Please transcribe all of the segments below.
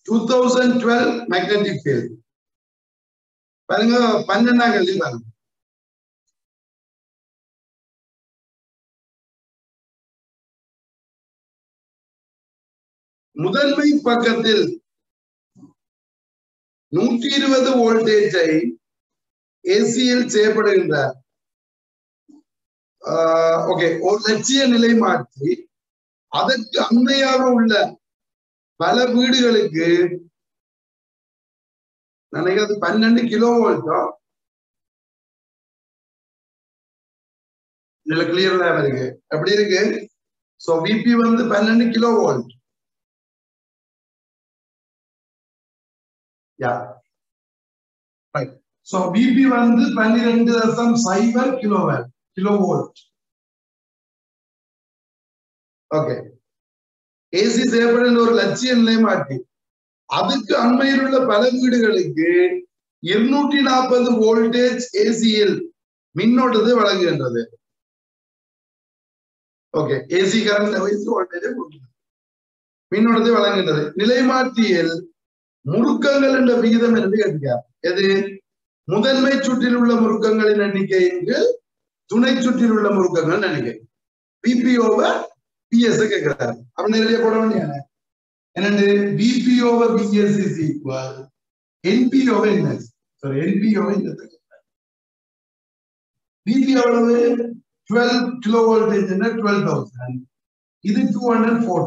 2012 magnetic field. பாருங்க 12ஆம் கேள்வி பாருங்க. முதன்மை பக்கத்தில் 120 வோல்டேஜை ஏசியில் செய்யப்படுகின்றார். ஓகே, ஒரு லட்சிய நிலை மாற்றி அதற்கு அண்மையாக உள்ள பல வீடுகளுக்கு நினைக்கிறது 12 கிலோ வோல்ட்டோ இதுல கிளியரா இருக்கு. எப்படி இருக்கு? சோ விபி வந்து 12 kilo volt. Yeah right. So VP வந்து 12.0 கிலோ வோல்ட். ஓகே, ஏசி செய்யப்படுகின்ற ஒரு லட்சிய நிலை மாற்றி அதுக்கு அண்மையில் உள்ள பல வீடுகளுக்கு 240 வோல்டேஜ் ஏசியில் மின்னோட்டத்தை வழங்குகின்றது. ஓகே, ஏசி கரண்ட் மின்னோட்டத்தை வழங்குகின்றது. நிலைமாற்றியில் முறுக்கங்கள் என்ற விகிதம் என்று கேட்கிறார். எது? முதன்மை சுற்றில் உள்ள முறுக்கங்களின் எண்ணிக்கை என்று துணை சுற்றில் உள்ள முறுக்கங்கள் எண்ணிக்கை. பிபிஓவை பிஎஸ் கேட்கிறார். அப்ப நேரடியா போட வேண்டிய என்னண்டு PB over PS is equal NP over NS. Sorry, NP over NS. PB எவ்வளவு? 12 கிலோ வோல்டேஜ் 12,000. இது 240.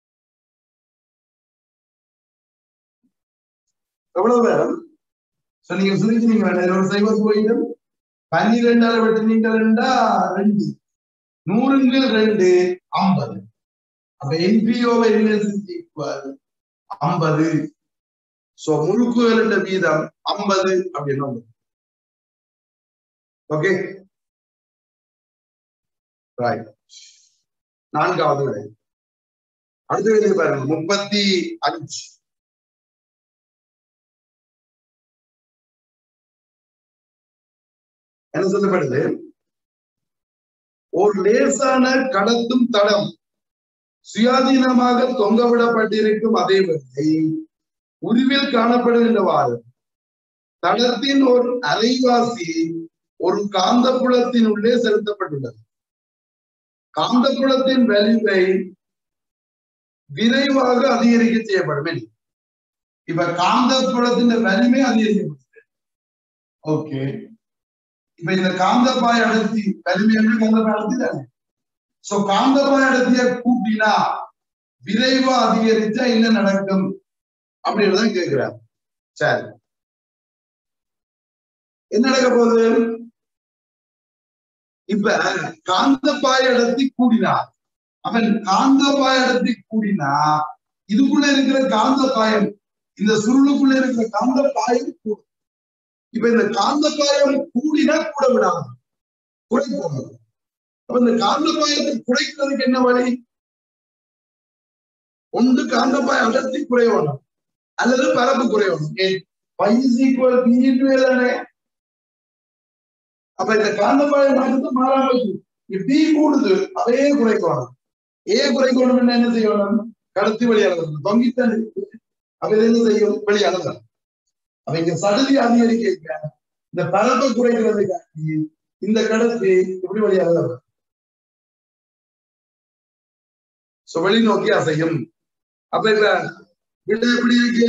எவ்வளவு வேணும்? நீங்க சுருக்கினீங்க, ஒரு சைபர் போயிடும். 12 வெட்டினீங்கள் 2 100 2 50. அப்ப என்பிஓவை ஈக்குவல் 50. சோ முறுக்குகள் வீதம் 50 அப்படின்னு. Okay right. 4வது விடை. அடுத்த விடை பாருங்க, 35. என்ன சொல்லப்படுது? ஒரு லேசான கடத்தும் தடம் சுயாதீனமாக தொங்கவிடப்பட்டிருக்கும் அதே வேளை உருவில் காணப்படுகின்றவாறு தடத்தின் ஒரு அரைவாசி ஒரு காந்தப்புலத்தின் உள்ளே செலுத்தப்பட்டுள்ளது. காந்தப்புலத்தின் வலிமை விரைவாக அதிகரிக்க செய்யப்படும். இப்ப காந்தப்புலத்தின் வலிமை அதிகரிக்கப்பட்டது. ஓகே, இப்ப இந்த காந்தப்பாய் அடர்த்தி வலிமை காந்தப்பாய் அடர்த்தி தானே. சோ காந்தப்பாய் அடர்த்திய கூட்டினா விரைவா அதிகரிச்சா என்ன நடக்கும் அப்படின்றதான் கேட்கிறார். சரி, என்ன நடக்க போகுது? இப்ப காந்தப்பாய் அடர்த்தி கூடினா, அவன் காந்தப்பாய் அடர்த்தி கூடினா இதுக்குள்ள இருக்கிற காந்தப்பாயம், இந்த சுருளுக்குள்ள இருக்கிற காந்தப்பாயம் கூடும். இப்ப இந்த காந்தப்பாயம் கூடினா கூட விடாது, குறைப்போம். அப்ப இந்த காந்தப்பாயத்தை குறைக்கிறதுக்கு என்ன வழி? ஒன்று காந்தப்பாய அடர்த்தி குறையணும் அல்லது பரப்பு குறையணும். தானே. அப்ப இந்த காந்தப்பாயம் அடுத்து மாறாம பி கூடுது, அதே குறைக்கணும். ஏ குறைக்கணும் என்ன செய்யணும்? கடத்தி வழியாக தொங்கித்தான் இருக்கு. அப்ப என்ன செய்யும்? வெளியாக. அப்ப இங்க சடுதி அதிகரிக்க இந்த பரப்பை குறைக்கிறதுக்காக இந்த கடத்தி எப்படி வழியாக வெளிநோக்கி அசையும். அப்ப விட எப்படி இருக்கு?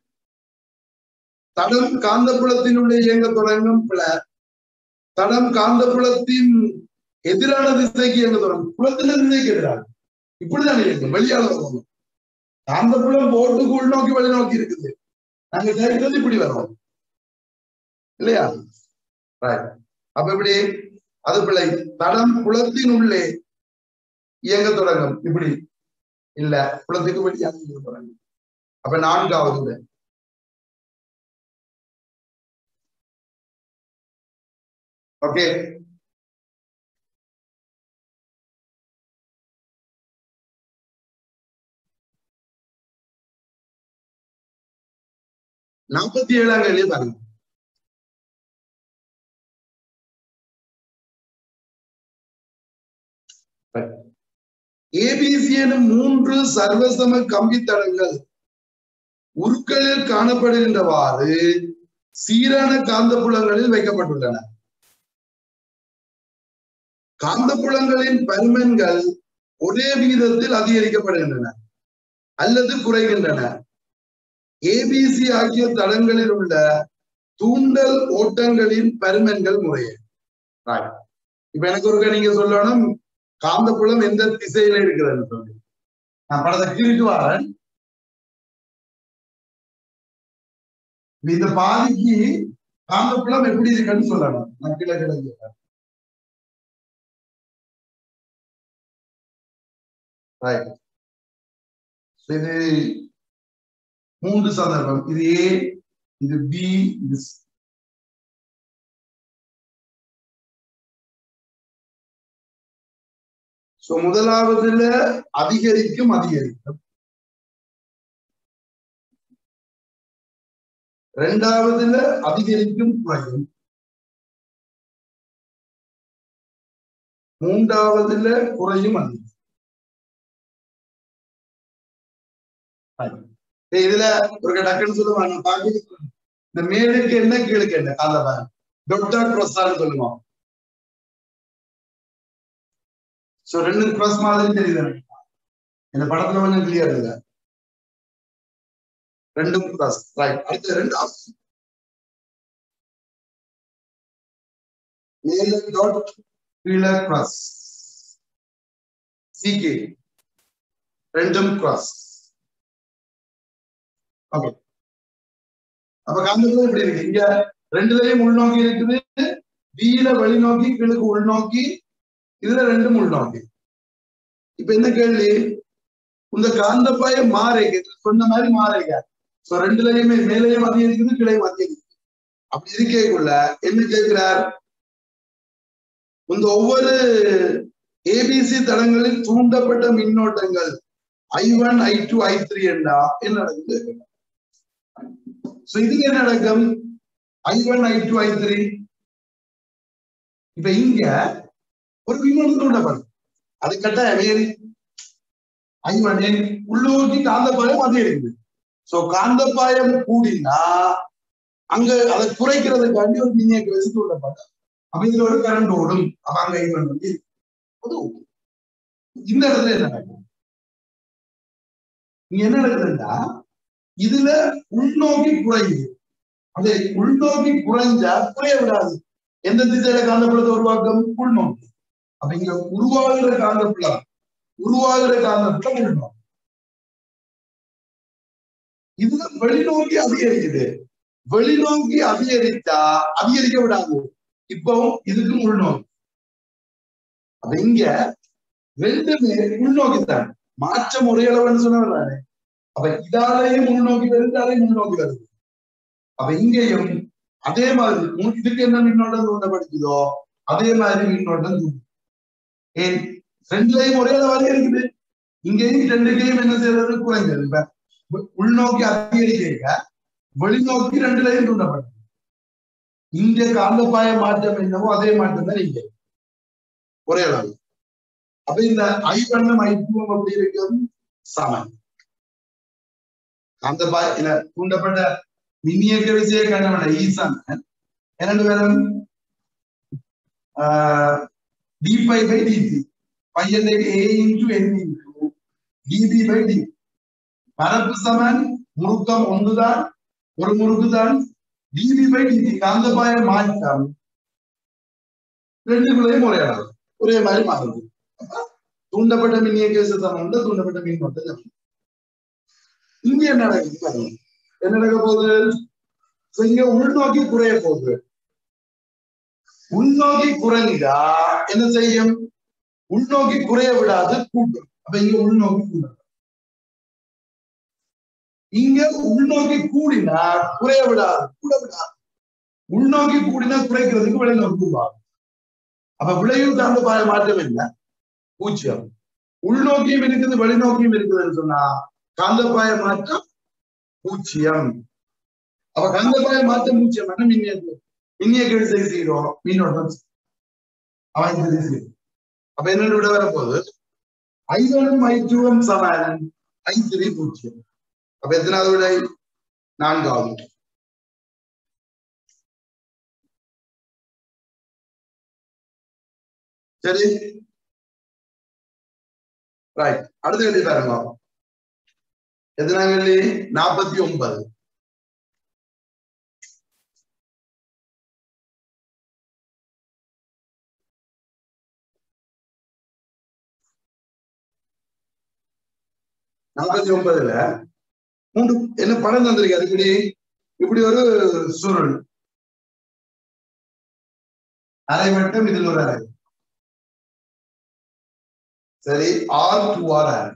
தடம் காந்தப்புலத்தினுடைய இயங்க தொடங்கும். தடம் காந்தப்புலத்தின் எதிரான திசைக்கு இயங்க தொடங்கும். புலத்தின திசைக்கு எதிராக இப்படிதான் இயங்கும். வெளியால வரணும். காந்தப்புலம் போட்டுக்கு உள்நோக்கி வெளிநோக்கி இருக்குது. நாங்க கேட்கிறது இப்படி வரோம் இல்லையா? அப்ப இப்படி அது பிள்ளை தடம் புலத்தின் உள்ளே இயங்க தொடங்கும். இப்படி இல்ல, புலத்துக்கு வெளியாக இயங்க தொடங்கும். அப்ப 4வது. ஓகே, நாற்பத்தி 7ஆம் கேள்வி பாருங்க. ஏபிசி எனும் 3 சர்வசம கம்பித்தடங்கள் உருக்களில் காணப்படுகின்றவாறு சீரான காந்தப்புலங்களில் வைக்கப்பட்டுள்ளன. காந்தப்புலங்களின் பருமன்கள் ஒரே விகிதத்தில் அதிகரிக்கப்படுகின்றன அல்லது குறைகின்றன. ஏபிசி ஆகிய தளங்களில் உள்ள தூண்டல் ஓட்டங்களின் பருமன்கள் முறையே. இப்ப எனக்கு ஒருக்க நீங்க சொல்லணும் காந்தப்புலம் எந்த திசையில இருக்கிறதுன்னு சொல்லி. நான் படத்தை கீழிட்டு வரேன். இந்த பாதிக்கு காந்தப்புலம் எப்படி இருக்குன்னு சொல்லணும். நான் கீழே கிடக்கிறேன். இது 3 சந்தர்ப்பம். இது ஏ, இது பி, இது முதலாவதுல அதிகரிக்கும், இரண்டாவதுல அதிகரிக்கும், குறையும், மூன்றாவதுல குறையும், அதிகம். இதுல ஒரு டக்குன்னு சொல்லுவாங்க, இந்த மேலுக்கு என்ன கீழுக்கு என்ன காந்தபாயம் டொட்டா கிராஸ் சொல்லுவோம். ரெண்டு கிராஸ் மாதிரி தெரியுது இந்த படத்துல கொஞ்சம் கிளியர் இல்ல. ரெண்டும் கிராஸ். ரைட். அடுத்து ரெண்டாவது மேல டாட் கீழே கிராஸ். சிகே ரெண்டும் கிராஸ். ஓகே. அப்ப காந்தப்புலம் இப்படி இருக்கு. இங்க ரெண்டுலயும் உள்நோக்கி இருக்குது. வீல வெளிநோக்கி, கீழுக்கு உள்நோக்கி, இதுல ரெண்டும் உள்நோக்கி. இப்ப என்ன கேள்வி? இந்த காந்தப்பாயம் மாறேங்க சொன்ன மாதிரி மாறேங்க. ரெண்டுலயுமே மேலையும் அதிகரிக்குது, கீழையும் அதிகரிக்குது. அப்படி இருக்கேக்குள்ள என்ன கேட்கிறார்? இந்த ஒவ்வொரு ஏபிசி தளங்களில் தூண்டப்பட்ட மின்னோட்டங்கள் I1, I2, I3 என்றா என்ன நடக்குது? இதுக்கு என்ன நடக்கும்? I1, I2, I3. இப்ப இங்க ஒரு மின்னோட்டம் தூண்டப்படும். அது கட்டாயம் I1 உள்ளோக்கி காந்தப்பாயம் அதிகரிக்குது. காந்தப்பாயம் கூடினா அங்க அதை குறைக்கிறதுக்காண்டி ஒரு மின்னியக்கு வச்சு தூண்டப்படும். அப்ப இதுல ஒரு கரண்ட் ஓடும். அப்ப அங்க I1 வந்து இந்த இடத்துல என்ன நடக்கும்? இங்க என்ன நடக்குதுன்னா இதுல உள்நோக்கி குறையுது. அதே உள்நோக்கி குறைஞ்சா குறைய விடாது. எந்த திசையில காந்தப்புலத்தை உருவாக்கும்? உள்நோக்கி. அப்ப இங்க உருவாகிற காந்தப்புலம் உள்நோக்கி. இதுல வெளிநோக்கி அதிகரிக்குது. வெளிநோக்கி அதிகரித்தா அதிகரிக்க விடாது. இப்போ இதுக்கும் உள்நோக்கி. அப்ப இங்க ரெண்டுமே உள்நோக்கித்தான். மாற்ற முறையளவுன்னு சொன்னவர்றாரு. அப்ப இதாலையும் உள்நோக்கி வருது, அதையும் உள்நோக்கி வருது. அப்ப இங்கேயும் அதே மாதிரி இதுக்கு என்ன மின்னோட்டம் தூண்டப்படுத்துதோ அதே மாதிரி மின்னோட்டம் தூண்டும். ஏன் ரெண்டுலையும் ஒரே அளவாக இருக்குது. இங்கேயும் ரெண்டுக்கையும் என்ன செய்யறது? குறைஞ்சது. இப்ப உள்நோக்கி அதிகரிக்க வெளிநோக்கி ரெண்டுலையும் தூண்டப்படுது. இங்க காந்தப்பாய மாற்றம் என்னவோ அதே மாற்றம் தான் இங்க ஒரே அளவு. அப்ப இந்த I1 I2 அப்படி இருக்கும் சமன். காந்தப்பாய தூண்டப்பட்ட மின்னியக்க விசையை கண்டவன ஈசன் என்ன வரும்? dπ/dt பையனுக்கு a × n × dB/dt. பரப்பு சமன், முறுக்கம் ஒன்றுதான், ஒரு முறுக்கு தான். dB/dt காந்தப்பாய மாற்றம் ரெண்டுக்குள்ளேயும் ஒரே மாதிரி மாறுது. தூண்டப்பட்ட மின்னியக்க விசை சமன் தூண்டப்பட்ட மின்னோட்டம். இங்க என்ன நடக்குது? என்ன நடக்க போகுது? இங்க உள்நோக்கி குறைய போகுது. உள்நோக்கி குறைஞ்சா என்ன செய்யும்? உள்நோக்கி குறைய விடாது, கூட்டும். அப்ப இங்க உள்நோக்கி கூடும். இங்க உள்நோக்கி கூடினா குறைய விடாது, கூட விடாது. உள்நோக்கி கூடினா குறைக்கிறதுக்கு வெளிநோக்கி கூடாது. அப்ப விளையும் காந்தப்பாய மாற்றம் என்ன? 0. உள்நோக்கியும் இருக்குது, வெளிநோக்கியும் இருக்குதுன்னு சொன்னா காந்தப்பாய மாற்றம் 0. அப்ப காந்தப்பாய மாற்றம் 0 மின்னியக்க விசை 0, மின்னோட்டம் அவன் அப்ப என்ன விட வரப்போகுது? I1 I2 சமன் I3 0. அப்ப எத்தனாவது விடை? நான்காவது. சரி, ரைட். அடுத்த கேள்வி பாருங்க. எத்தனை கேள்வி? 49. மூன்று என்ன படம் தந்திருக்காரு? இப்படி ஒரு சுருள் அரை வட்டம், இதில் ஒரு அரை. சரி, R2R அரை.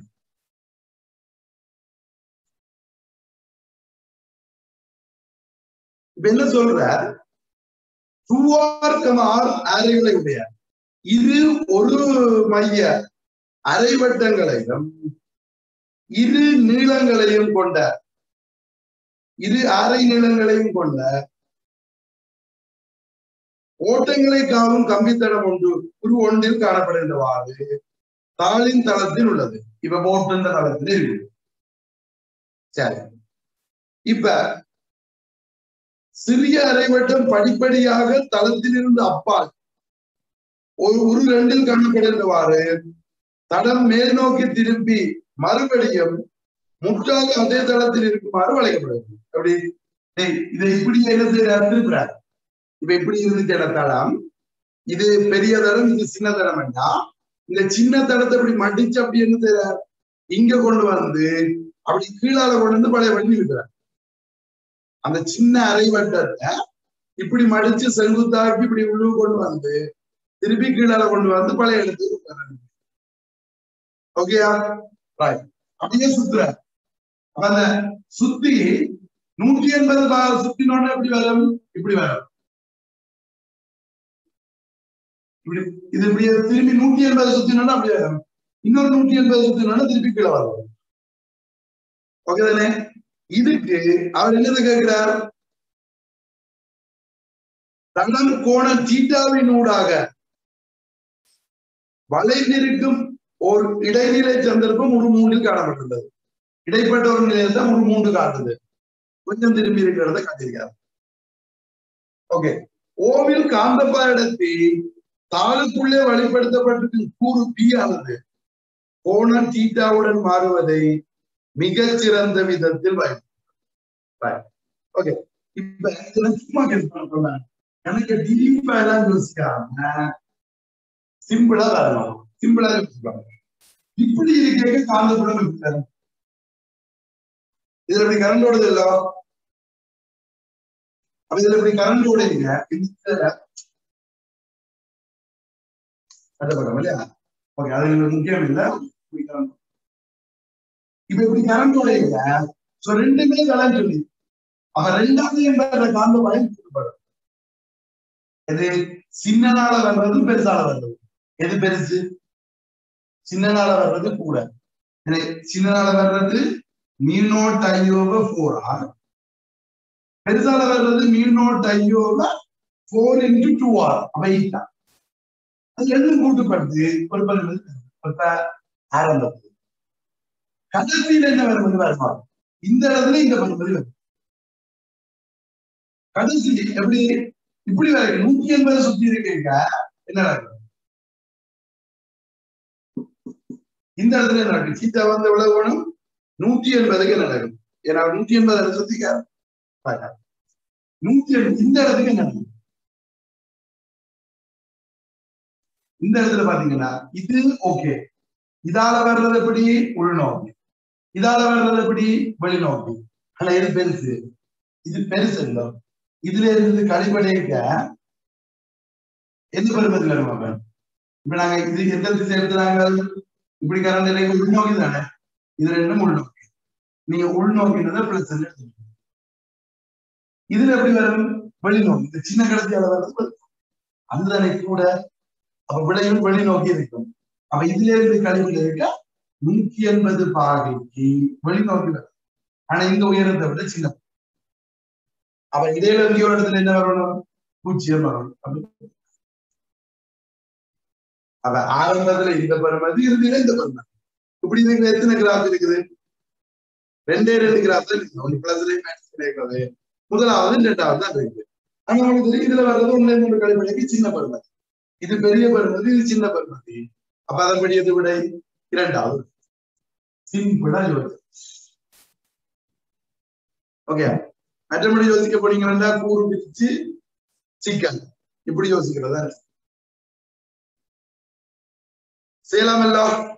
இப்ப என்ன சொல்ற? 2R, அரைகளை உடைய இது ஒரு மைய அரை வட்டங்களையும் இரு நீளங்களையும் கொண்ட, இரு அரை நீளங்களையும் கொண்ட ஓட்டங்களை காவும் கம்பித்தடம் ஒன்றில் காணப்படுகின்றவாறு தாளின் தளத்தில் உள்ளது. இப்ப போட்டுன்ற தளத்தில் இருக்கு. சரி, இப்ப சிறிய அரைவட்டம் படிப்படியாக தளத்திலிருந்து அப்பால் ஒரு ரெண்டில் காணப்படுகின்றவாறு தடம் மேல் நோக்கி திருப்பி மறுபடியும் முற்றாக அதே தளத்தில் இருக்குமாறு வளைக்கப்படுகிறது. அப்படி இதை இப்படி என்ன செய்யறாரு? திருப்புறாரு. இப்ப இப்படி இருந்துச்சு தடம், இது பெரிய தடம், இது சின்ன தடம். இந்த சின்ன தடத்தை இப்படி மடிச்சு அப்படி என்ன செய்யறார்? இங்க கொண்டு வந்து அப்படி கீழால கொண்டு வந்து பழைய வண்டி இருக்கிறார். அந்த சின்ன அரை வட்டத்தை இப்படி மடிச்சு செங்குத்தாக்கி இப்படி உள்ளு கொண்டு வந்து திருப்பி கீழால கொண்டு வந்து பழைய இடத்துக்கு. ஓகேயா? அப்படியே சுத்துற. அந்த சுத்தி 180 சுத்தினோட எப்படி வரும்? இப்படி வரும். இப்படி இது இப்படியே திரும்பி 180 சுத்தினோட அப்படி வரும். இன்னொரு 180 சுத்தினோட திருப்பி கீழே வரும். ஓகே தானே? இதுக்கு அவர் என்னது கேட்கிறார்? தடம் கோண தீட்டாவின் ஊடாக வளைந்திருக்கும் ஒரு இடைநிலை சந்தர்ப்பம் ஒரு மூன்றில் காணப்பட்டுள்ளது. இடைப்பட்ட ஒரு நிலையில் தான் ஒரு மூன்று காட்டுது. கொஞ்சம் திரும்பி இருக்கிறத காட்டியிருக்காரு. ஓகே, ஓவில் காந்தப்பா இடத்தை தாளுக்குள்ளே வழிபடுத்தப்பட்டிருக்கும் கூறு பி ஆனது கோணம் தீட்டாவுடன் மாறுவதை மிகச் சிறந்த விதத்தில் ஓகே. இப்ப சும்மா கேட்க எனக்கு டீப்பா எல்லாம் யோசிக்காம சிம்பிளா வரணும். சிம்பிளா யோசிப்பாங்க. இப்படி இருக்க காந்தப்புலம் இருக்காரு. இதுல எப்படி கரண்ட் ஓடுது இல்ல? அப்ப இதுல எப்படி கரண்ட் ஓடுங்க கட்டப்படும் இல்லையா? ஓகே, அது முக்கியம் இல்ல. இப்ப எப்படி கரண்ட் ஓடுங்க? ரெண்டுமே கலந்து சொல்லி அவ ரெண்டாவது என்ற காந்த பயம் சொல்லப்படும். எது சின்னனால வர்றது பெருசால வர்றது? எது பெருசு? சின்னனால வர்றது கூட. சின்னனால வர்றது μ0 I/4R, பெருசால வர்றது μ0 I/4 × 2R. அவைட்டா அது ரெண்டும் கூட்டுப்படுது ஒரு பருமதி ஆரம்பத்தில். கடைசியில் என்ன வருவது? வருமா இந்த இடத்துல இந்த பருமதி வரும். கடைசி எப்படி இப்படி வரைக்கும் 180 சுத்தி இருக்கீங்க என்ன நடக்கும்? இந்த இடத்துல என்ன நடக்கும்? சீட்டா வந்து எவ்வளவு வேணும்? 180க்கு என்ன நடக்கும்? ஏன்னா 180 சுத்திக்க 180. இந்த இடத்துக்கு என்ன நடக்கும்? இந்த இடத்துல பாத்தீங்கன்னா இது ஓகே. இதால வர்றது எப்படி? உள்நோக்கி. இதால வர்றது எப்படி? வெளிநோக்கி. ஆனா இது பெருசு, இது பெருசு இல்லை. இதுல இருந்து கழிப்படைக்க எந்த பருவத்தில் வருவாங்க? இப்ப நாங்க இது எந்த திசை எடுத்துறாங்க? இப்படி கரண்ட் உள்நோக்கி தானே. இது ரெண்டும் உள்நோக்கி. நீங்க உள்நோக்கினதை பிளஸ் எடுத்துக்கணும். இதுல எப்படி வரும்? வெளிநோக்கி. இந்த சின்ன கடத்தியால வர்றது அதுதானே கூட. அப்ப விளையும் வெளிநோக்கி இருக்கும். அப்ப இதுல இருந்து கழிவுல இருக்க 180 பாகைக்கு வெளிநோக்கி வரும். ஆனா இந்த உயரத்தை விட சின்ன. அப்ப இடையில ஒரு இடத்துல என்ன வரணும்? 0 வரணும். அப்ப ஆரம்பத்துல இந்த பருமதி, இறுதியில இந்த பருமதி. இப்படி எத்தனை கிராஃப் இருக்குது? 2 கிராஸ் தான் பிளஸ் முதலாவது 2வது தான் இருக்கு. ஆனா உங்களுக்கு தெரியும் இதுல வர்றது 1 கழிப்படைக்கு சின்ன பருமதி, இது பெரிய பருமதி, இது சின்ன பருமதி. அப்ப அதன்படி எது விடை 2வது. சிம்பிளா யோசி. ஓகே, மற்றபடி யோசிக்க போனீங்கன்னா கூறு பிரிச்சு சிக்கல் இப்படி யோசிக்கிறதா செய்யலாமல்ல.